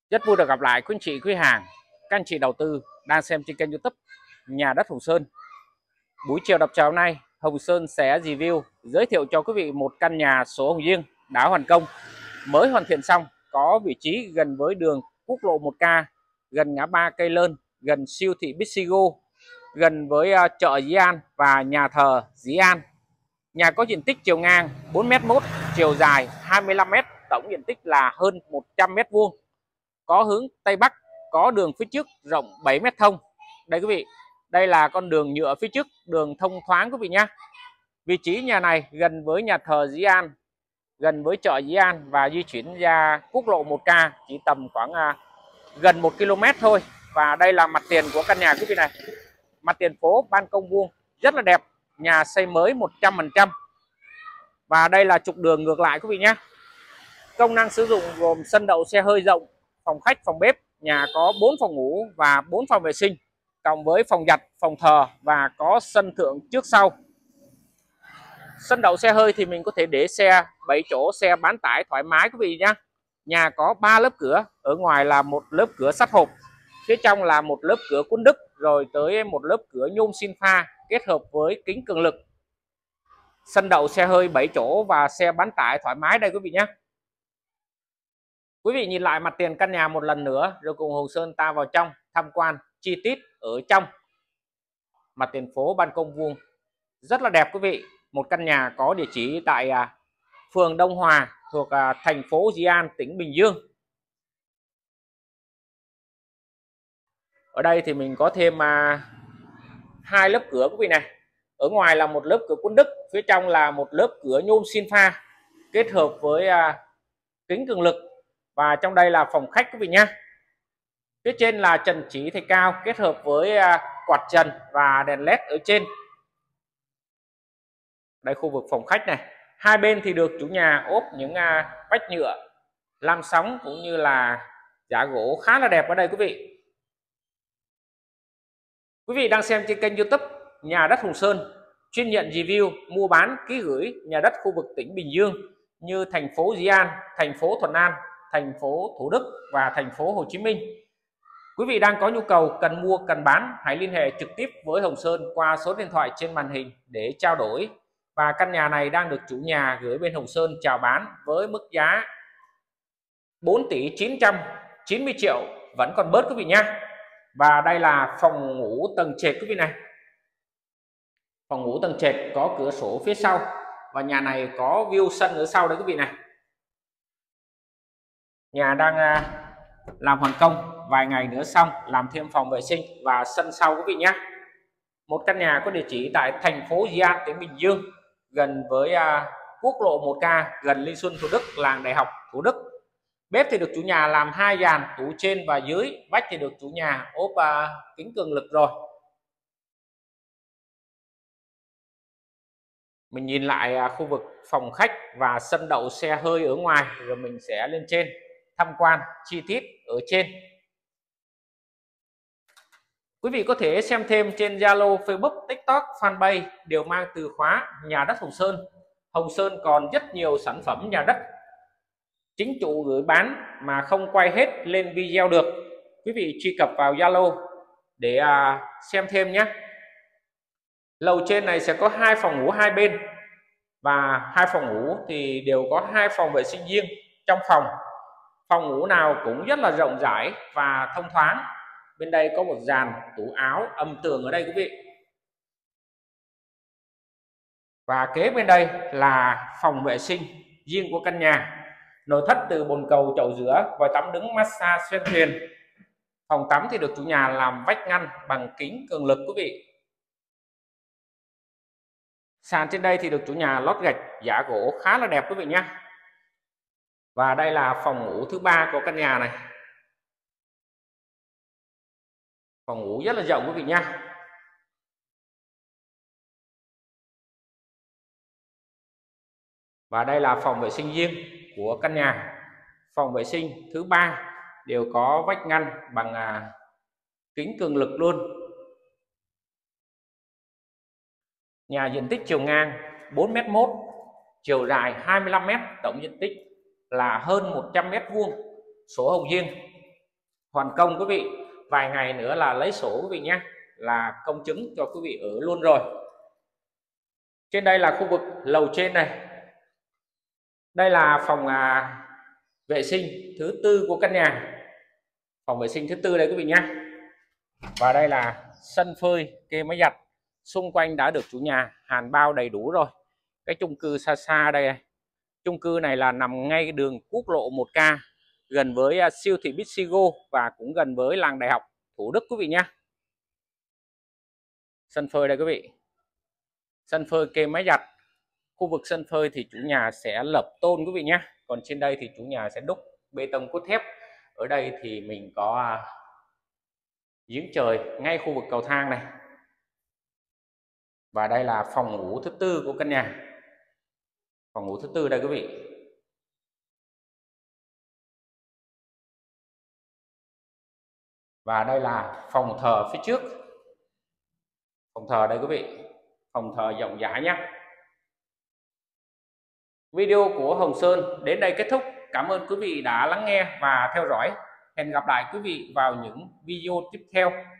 Rất vui được gặp lại quý anh chị, quý hàng, các anh chị đầu tư đang xem trên kênh YouTube Nhà đất Hồng Sơn. Buổi chiều đọc chào hôm nay, Hồng Sơn sẽ review giới thiệu cho quý vị một căn nhà số Hồng Dieng đã hoàn công, mới hoàn thiện xong, có vị trí gần với đường quốc lộ 1K, gần ngã ba Cây Lơn, gần siêu thị Bixigo, gần với chợ Dĩ An và nhà thờ Dĩ An. Nhà có diện tích chiều ngang 4m², chiều dài 25m, tổng diện tích là hơn 100m². Có hướng Tây Bắc, có đường phía trước rộng 7m thông. Đây quý vị, đây là con đường nhựa phía trước, đường thông thoáng quý vị nhé. Vị trí nhà này gần với nhà thờ Dĩ An, gần với chợ Dĩ An và di chuyển ra quốc lộ 1K chỉ tầm khoảng gần 1 km thôi. Và đây là mặt tiền của căn nhà quý vị này. Mặt tiền phố, ban công vuông rất là đẹp, nhà xây mới 100%. Và đây là trục đường ngược lại quý vị nhé. Công năng sử dụng gồm sân đậu xe hơi rộng, phòng khách, phòng bếp. Nhà có 4 phòng ngủ và 4 phòng vệ sinh, cộng với phòng giặt, phòng thờ và có sân thượng trước sau. Sân đậu xe hơi thì mình có thể để xe 7 chỗ, xe bán tải thoải mái quý vị nhé. Nhà có 3 lớp cửa, ở ngoài là một lớp cửa sắt hộp, phía trong là một lớp cửa cuốn Đức, rồi tới một lớp cửa nhôm xin pha kết hợp với kính cường lực. Sân đậu xe hơi 7 chỗ và xe bán tải thoải mái đây quý vị nhé. Quý vị nhìn lại mặt tiền căn nhà một lần nữa rồi cùng Hồng Sơn ta vào trong tham quan chi tiết ở trong. Mặt tiền phố, ban công vuông rất là đẹp quý vị. Một căn nhà có địa chỉ tại phường Đông Hòa thuộc thành phố Dĩ An, tỉnh Bình Dương. Ở đây thì mình có thêm 2 lớp cửa quý vị này. Ở ngoài là một lớp cửa cuốn Đức, phía trong là một lớp cửa nhôm xin pha kết hợp với kính cường lực. Và trong đây là phòng khách quý vị nhé. Phía trên là trần chỉ thạch cao kết hợp với quạt trần và đèn led ở trên. Đây khu vực phòng khách này. Hai bên thì được chủ nhà ốp những vách nhựa lam sóng cũng như là giả gỗ khá là đẹp ở đây quý vị. Quý vị đang xem trên kênh YouTube Nhà đất Hồng Sơn, chuyên nhận review, mua bán, ký gửi nhà đất khu vực tỉnh Bình Dương như thành phố Dĩ An, thành phố Thuận An, thành phố Thủ Đức và thành phố Hồ Chí Minh. Quý vị đang có nhu cầu cần mua, cần bán, hãy liên hệ trực tiếp với Hồng Sơn qua số điện thoại trên màn hình để trao đổi. Và căn nhà này đang được chủ nhà gửi bên Hồng Sơn chào bán với mức giá 4.990 triệu, vẫn còn bớt quý vị nhé. Và đây là phòng ngủ tầng trệt quý vị này. Phòng ngủ tầng trệt có cửa sổ phía sau và nhà này có view sân ở sau đấy quý vị này. Nhà đang làm hoàn công, vài ngày nữa xong, làm thêm phòng vệ sinh và sân sau quý vị nhé. Một căn nhà có địa chỉ tại thành phố Dĩ An, tỉnh Bình Dương, gần với quốc lộ 1K, gần Liên Xuân, Thủ Đức, làng Đại học Thủ Đức. Bếp thì được chủ nhà làm 2 dàn, tủ trên và dưới. Vách thì được chủ nhà ốp kính cường lực rồi. Mình nhìn lại khu vực phòng khách và sân đậu xe hơi ở ngoài, rồi mình sẽ lên trên tham quan chi tiết ở trên. Quý vị có thể xem thêm trên Zalo, Facebook, TikTok, Fanpage đều mang từ khóa Nhà đất Hồng Sơn. Hồng Sơn còn rất nhiều sản phẩm nhà đất chính chủ gửi bán mà không quay hết lên video được. Quý vị truy cập vào Zalo để xem thêm nhé. Lầu trên này sẽ có 2 phòng ngủ hai bên và 2 phòng ngủ thì đều có 2 phòng vệ sinh riêng trong phòng. Phòng ngủ nào cũng rất là rộng rãi và thông thoáng. Bên đây có một dàn tủ áo âm tường ở đây quý vị. Và kế bên đây là phòng vệ sinh riêng của căn nhà. Nội thất từ bồn cầu, chậu rửa, vòi tắm đứng, massage, xoay thuyền. Phòng tắm thì được chủ nhà làm vách ngăn bằng kính cường lực quý vị. Sàn trên đây thì được chủ nhà lót gạch giả gỗ khá là đẹp quý vị nhé. Và đây là phòng ngủ thứ 3 của căn nhà này. Phòng ngủ rất là rộng quý vị nhé. Và đây là phòng vệ sinh riêng của căn nhà. Phòng vệ sinh thứ 3 đều có vách ngăn bằng kính cường lực luôn. Nhà diện tích chiều ngang 4m², chiều dài 25m, tổng diện tích là hơn 100m², số Hồng Dieng. hoàn công quý vị, vài ngày nữa là lấy sổ quý vị nhé, là công chứng cho quý vị ở luôn rồi. Trên đây là khu vực lầu trên này, đây là phòng vệ sinh thứ tư của căn nhà, phòng vệ sinh thứ tư đây quý vị nhé. Và đây là sân phơi kê máy giặt, xung quanh đã được chủ nhà hàn bao đầy đủ rồi. Cái chung cư xa xa đây này, chung cư này là nằm ngay đường quốc lộ 1K, gần với siêu thị Bixigo và cũng gần với làng đại học Thủ Đức quý vị nhé. Sân phơi đây quý vị, sân phơi kê máy giặt. Khu vực sân phơi thì chủ nhà sẽ lợp tôn quý vị nhé, còn trên đây thì chủ nhà sẽ đúc bê tông cốt thép. Ở đây thì mình có giếng trời ngay khu vực cầu thang này. Và đây là phòng ngủ thứ tư của căn nhà, phòng ngủ thứ tư đây quý vị. Và đây là phòng thờ phía trước, phòng thờ đây quý vị, phòng thờ rộng rãi nhé. Video của Hồng Sơn đến đây kết thúc. Cảm ơn quý vị đã lắng nghe và theo dõi. Hẹn gặp lại quý vị vào những video tiếp theo.